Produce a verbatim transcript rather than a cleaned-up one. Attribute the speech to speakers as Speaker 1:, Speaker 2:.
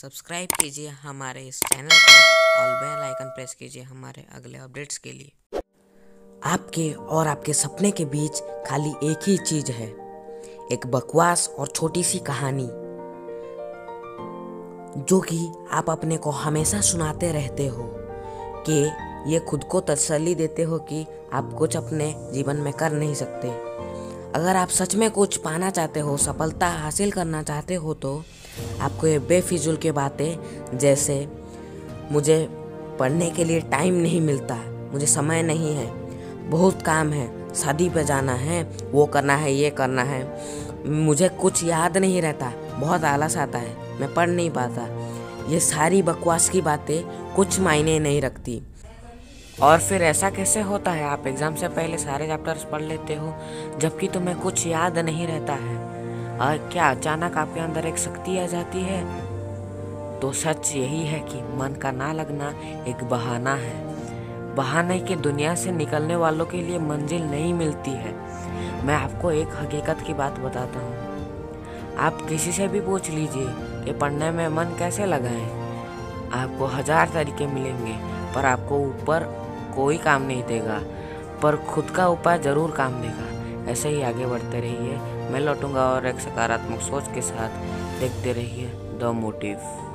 Speaker 1: Subscribe कीजिए हमारे इस चैनल को और बेल आइकन प्रेस कीजिए हमारे अगले अपडेट्स के लिए। आपके और आपके सपने के बीच खाली एक ही चीज है, एक बकवास और छोटी सी कहानी जो कि आप अपने को हमेशा सुनाते रहते हो कि ये खुद को तसल्ली देते हो कि आप कुछ अपने जीवन में कर नहीं सकते। अगर आप सच में कुछ पाना चाहते हो, सफलता हासिल करना चाहते हो, तो आपको ये बेफिजूल की बातें जैसे मुझे पढ़ने के लिए टाइम नहीं मिलता, मुझे समय नहीं है, बहुत काम है, शादी पे जाना है, वो करना है, ये करना है, मुझे कुछ याद नहीं रहता, बहुत आलस आता है, मैं पढ़ नहीं पाता, ये सारी बकवास की बातें कुछ मायने नहीं रखती। और फिर ऐसा कैसे होता है, आप एग्ज़ाम से पहले सारे चैप्टर्स पढ़ लेते हो जबकि तुम्हें कुछ याद नहीं रहता है। और क्या अचानक आपके अंदर एक शक्ति आ जाती है? तो सच यही है कि मन का ना लगना एक बहाना है। बहाने की दुनिया से निकलने वालों के लिए मंजिल नहीं मिलती है। मैं आपको एक हकीकत की बात बताता हूँ। आप किसी से भी पूछ लीजिए कि पढ़ने में मन कैसे लगाएं, आपको हजार तरीके मिलेंगे, पर आपको ऊपर कोई काम नहीं देगा, पर खुद का उपाय जरूर काम देगा। ऐसे ही आगे बढ़ते रहिए, मैं लौटूंगा और एक सकारात्मक सोच के साथ। देखते रहिए द मोटिव।